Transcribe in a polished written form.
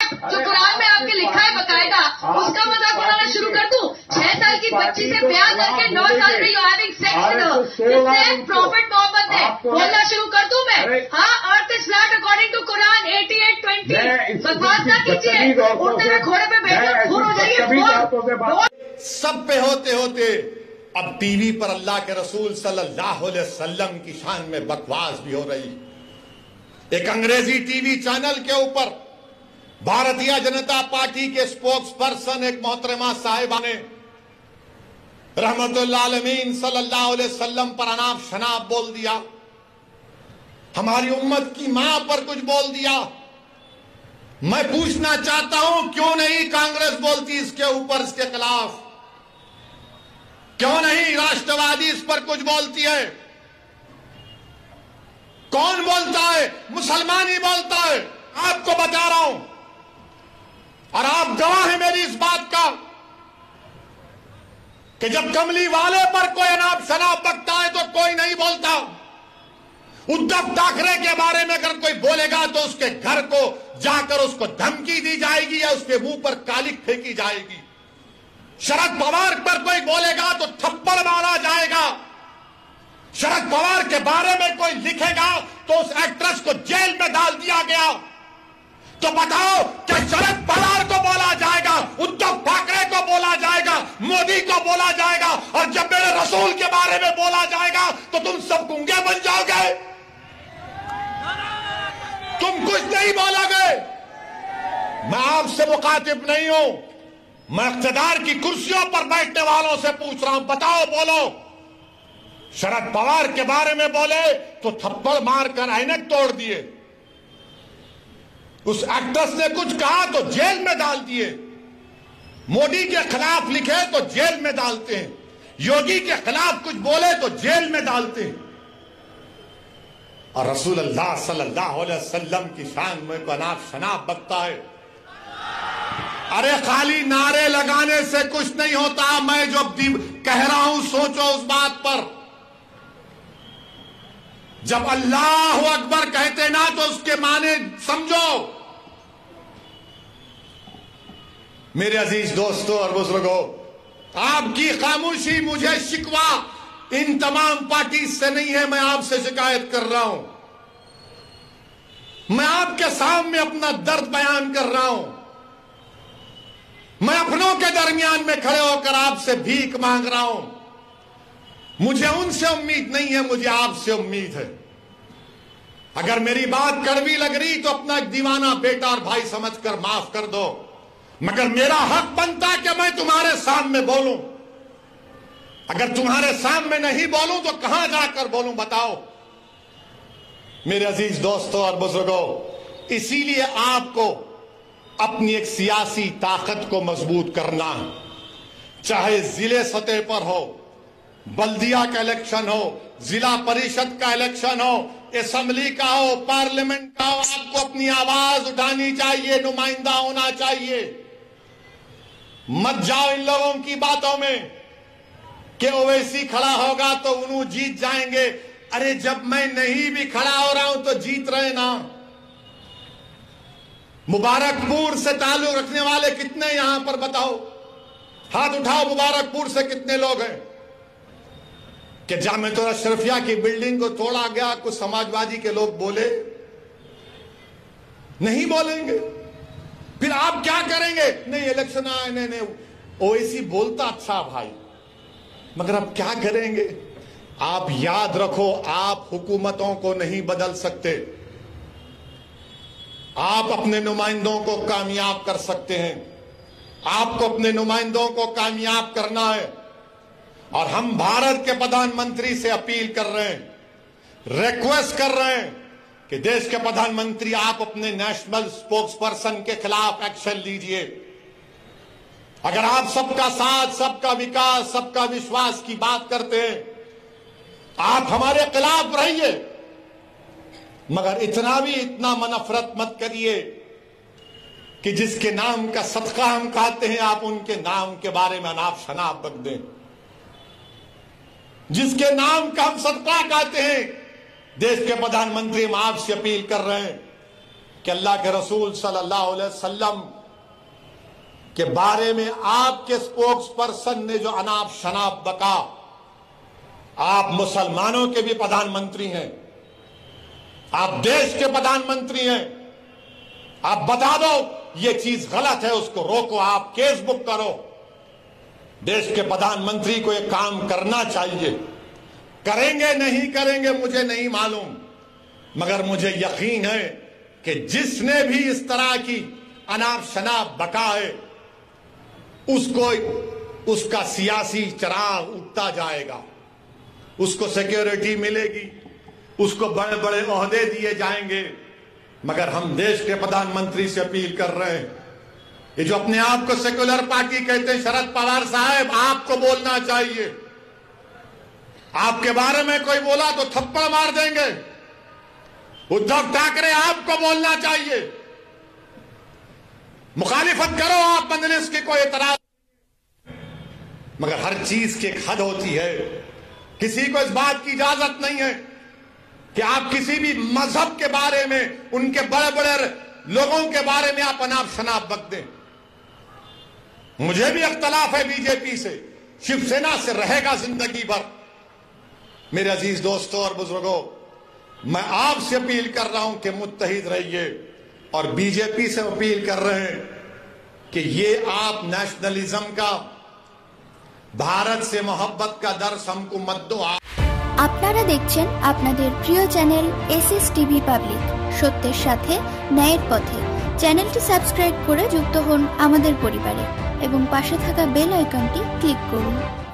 जो कुरान में आपके लिखा है बकायदा, उसका मजाक उड़ाना शुरू कर दूं? 6 साल की बच्ची से ब्याह करके 9 साल में you having sex with prophet Muhammad ने बोलना शुरू कर दूं मैं? हाँ, earth is flat according to Quran 88:20। बकवास ना कीजिए, उड़ने में घोड़े पे बैठकर खून हो जाइए। सब पे होते होते अब टीवी पर अल्लाह के रसूल सल्लल्लाहु अलैहि वसल्लम की शान में बकवास भी हो रही। एक अंग्रेजी टीवी चैनल के ऊपर भारतीय जनता पार्टी के स्पोक्स पर्सन एक मोहतरमा साहिबा ने रहमतुल्लाह आलमीन सल्लल्लाहु अलैहि वसल्लम पर अनाप शनाप बोल दिया, हमारी उम्मत की मां पर कुछ बोल दिया। मैं पूछना चाहता हूं, क्यों नहीं कांग्रेस बोलती इसके ऊपर, इसके खिलाफ? क्यों नहीं राष्ट्रवादी इस पर कुछ बोलती है? कौन बोलता है? मुसलमान ही बोलता है। आपको बता रहा हूं और आप गवाह हैं मेरी इस बात का कि जब कमली वाले पर कोई अनाप शनाप बकता है तो कोई नहीं बोलता। उद्धव ठाकरे के बारे में अगर कोई बोलेगा तो उसके घर को जाकर उसको धमकी दी जाएगी या उसके मुंह पर कालिक फेंकी जाएगी। शरद पवार पर कोई बोलेगा तो थप्पड़ मारा जाएगा। शरद पवार के बारे में कोई लिखेगा तो उस एक्ट्रेस को जेल में डाल दिया गया। तो बताओ क्या शरद पवार को बोला जाएगा, उद्धव ठाकरे को बोला जाएगा, मोदी को बोला जाएगा, और जब मेरे रसूल के बारे में बोला जाएगा तो तुम सब गूंगे बन जाओगे? तुम कुछ नहीं बोलोगे। मैं आपसे मुखातिब नहीं हूं, मैं इख्तिदार की कुर्सियों पर बैठने वालों से पूछ रहा हूं। बताओ, बोलो। शरद पवार के बारे में बोले तो थप्पड़ मारकर ऐनक तोड़ दिए। उस एक्ट्रेस ने कुछ कहा तो जेल में डाल दिए। मोदी के खिलाफ लिखे तो जेल में डालते हैं। योगी के खिलाफ कुछ बोले तो जेल में डालते हैं। और रसूल अल्लाह सल्लल्लाहु अलैहि वसल्लम की शान में को अनाप शनाप बकता है। अरे खाली नारे लगाने से कुछ नहीं होता। मैं जो कह रहा हूं सोचो उस बात पर। जब अल्लाह अकबर कहते ना तो उसके माने समझो। मेरे अजीज दोस्तों और बुजुर्गों, आपकी खामोशी मुझे शिकवा इन तमाम पार्टी से नहीं है। मैं आपसे शिकायत कर रहा हूं। मैं आपके सामने अपना दर्द बयान कर रहा हूं। मैं अपनों के दरमियान में खड़े होकर आपसे भीख मांग रहा हूं। मुझे उनसे उम्मीद नहीं है, मुझे आपसे उम्मीद है। अगर मेरी बात कड़वी लग रही तो अपना एक दीवाना बेटा और भाई समझकर माफ कर दो, मगर मेरा हक बनता कि मैं तुम्हारे सामने बोलूं। अगर तुम्हारे सामने नहीं बोलूं तो कहां जाकर बोलूं? बताओ मेरे अजीज दोस्तों और बुजुर्गों। इसीलिए आपको अपनी एक सियासी ताकत को मजबूत करना है। चाहे जिले सतह पर हो, बल्दिया का इलेक्शन हो, जिला परिषद का इलेक्शन हो, असेंबली का हो, पार्लियामेंट का हो, आपको अपनी आवाज उठानी चाहिए, नुमाइंदा होना चाहिए। मत जाओ इन लोगों की बातों में कि ओवैसी खड़ा होगा तो उन्हों जीत जाएंगे। अरे जब मैं नहीं भी खड़ा हो रहा हूं तो जीत रहे ना। मुबारकपुर से ताल्लुक रखने वाले कितने यहां पर बताओ? हाथ उठाओ, मुबारकपुर से कितने लोग हैं? कि जामिया अशरफिया की बिल्डिंग को तोड़ा गया, कुछ समाजवादी के लोग बोले? नहीं बोलेंगे। फिर आप क्या करेंगे? नहीं इलेक्शन आए, नहीं ओवैसी बोलता अच्छा भाई, मगर अब क्या करेंगे? आप याद रखो, आप हुकूमतों को नहीं बदल सकते। आप अपने नुमाइंदों को कामयाब कर सकते हैं। आपको अपने नुमाइंदों को कामयाब करना है। और हम भारत के प्रधानमंत्री से अपील कर रहे हैं, रिक्वेस्ट कर रहे हैं कि देश के प्रधानमंत्री आप अपने नेशनल स्पोक्स पर्सन के खिलाफ एक्शन लीजिए। अगर आप सबका साथ, सबका विकास, सबका विश्वास की बात करते हैं, आप हमारे खिलाफ रहिए, मगर इतना नफरत मत करिए कि जिसके नाम का सदका हम खाते हैं आप उनके नाम के बारे में अनाप शनाप बक दें। जिसके नाम का हम सदका खाते हैं, देश के प्रधानमंत्री हम आपसे अपील कर रहे हैं कि अल्लाह के रसूल सल्लल्लाहु अलैहि वसल्लम के बारे में आपके स्पोक्स पर्सन ने जो अनाप शनाप बका, आप मुसलमानों के भी प्रधानमंत्री हैं, आप देश के प्रधानमंत्री हैं, आप बता दो ये चीज गलत है, उसको रोको, आप केस बुक करो। देश के प्रधानमंत्री को एक काम करना चाहिए। करेंगे नहीं करेंगे मुझे नहीं मालूम, मगर मुझे यकीन है कि जिसने भी इस तरह की अनाप शनाप बका है उसको उसका सियासी चराग उठता जाएगा, उसको सिक्योरिटी मिलेगी, उसको बड़े बड़े ओहदे दिए जाएंगे। मगर हम देश के प्रधानमंत्री से अपील कर रहे हैं, ये जो अपने आप को सेक्युलर पार्टी कहते हैं, शरद पवार साहब आपको बोलना चाहिए। आपके बारे में कोई बोला तो थप्पड़ मार देंगे। उद्धव ठाकरे आपको बोलना चाहिए, मुखालिफत करो आप मजलिस की, कोई एतराज, मगर हर चीज की एक हद होती है। किसी को इस बात की इजाजत नहीं है कि आप किसी भी मजहब के बारे में, उनके बड़े बड़े लोगों के बारे में आप अनाप शनाप बक दें। मुझे भी इख्तलाफ है बीजेपी से, शिवसेना से रहेगा जिंदगी भर। मेरे अजीज दोस्तों और बुजुर्गों, मैं आपसे अपील कर रहा हूं कि मुत्तहिद रहिए, और बीजेपी से अपील कर रहे हैं कि ये आप नेशनलिज्म का, भारत से मोहब्बत का दर्स हमको मत दो। আপনারা দেখছেন আপনাদের প্রিয় চ্যানেল এসএস টিভি পাবলিক, সত্যের সাথে ন্যায়ের পথে। চ্যানেলটি সাবস্ক্রাইব করে যুক্ত হন আমাদের পরিবারে এবং পাশে থাকা বেল আইকনটি ক্লিক করুন।